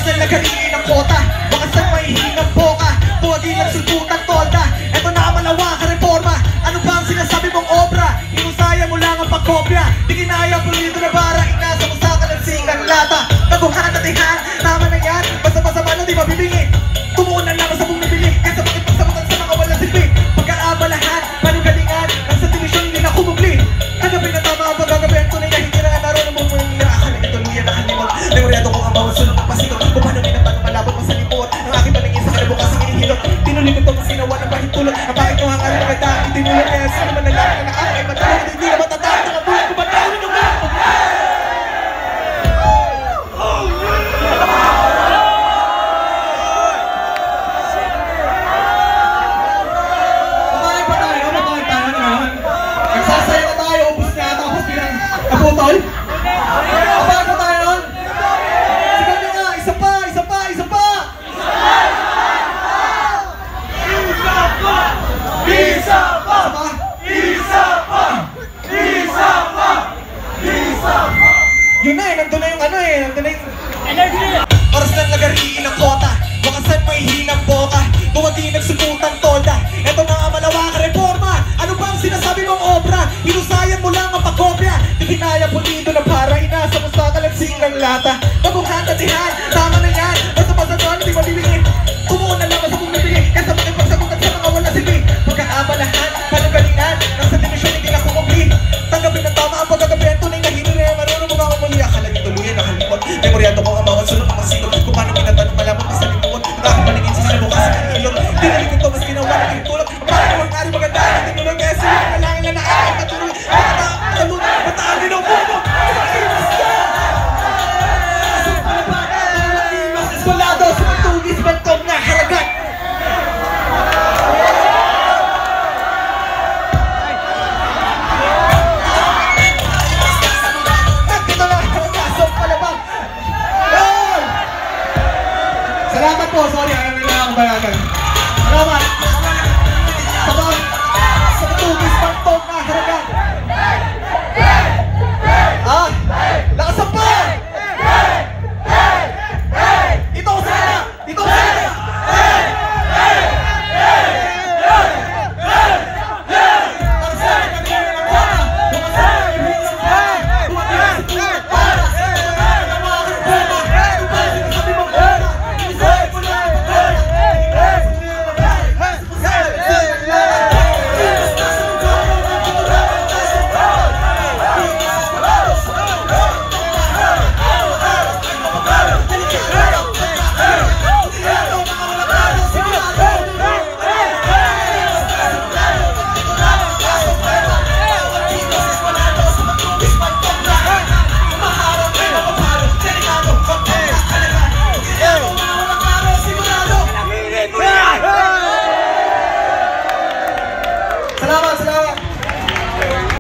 Oras na nagkarili ng kota, baka saan mahihinang boka, tuwagi lang sulputan tolda. Eto na ang malawak reforma. Ano ba ang sinasabi mong obra? Inusaya mo lang ang pagkopya. Di kinaya pulido na bara, inasa mo sa kalansing ng lata. Kaguhan at ihan, tama na yan. Basta-basta man di mabibingi. Tumuon na lang sa bumibili, kaysa makipagsabutan sa mga walang silbi. Pagkaabalahan, manugalingan, ang sa division hindi na kumubli. Kagabi na tama ang pagkagabento na hindi na naroon ang bumulira. Akala nito luya na kalimot. Memoryado kong ang bawang sunod ng pasikot. Kung paano minatanong malabot pa sa limuot. Ang aking paningin sa kalabukas ang inihilot. Tinuloy ko ito kasi nawa ng bahitulot. Ang bakit ko hangarin ng magdaan, hindi nulot. Kaya sino man lalaki na nakaka ay matulog. Hindi na matatawag ng abulot ko ba tayo ng mga. Nagsasaya na tayo, ubus na tapos bilang naputol. Kapag na tayo nun? Sigaw nyo nga, isa pa, isa pa, isa pa! Isa pa! Isa pa! Isa pa! Isa pa! Isa pa! Yun na nandun na yung ano nandun na yung Energy! oras na nagariin ng kota, baka saan may hinang boka, tuwagi nagsukutan tolda. Eto na ang malawak reforma. Ano ba ang sinasabi mong obra? Hinusayan mo lang ang pagkopya. Di kinaya pulido na para, inasa mo sa kalansing ng lata. Pagkuhan at ihan, tama na yan. Basta-basta doon, di mabibigin. Tumuon na lang sa bumibili, kaysa makipagsabutan sa mga wala silbi. Pagkaabalahan, panugalingan, nasa dimisyon hindi na kumubli. Tanggapin ng tama ang pagkagabento na inahino na marunong mo mga muli. Akala nito luya na kalimot. Memoryado ko ang bawang sunod ng pasikot. Kung paano minatanong malabot pa sa limuot. Ang aking paningin sa kalabukas ang inihilot. Tinalik ito mas ginawa ng itulog. Ang bakit ko ang ari maganda ang tinulog. Kaya sila nalangin na nakakang katuloy. Mataan din ang bubo. Eskolado sa pagtugis bantog na haragat. Nagkito na ang kasong palabang. Salamat po, sorry, ayaw na lang akong bayagan. Salamat.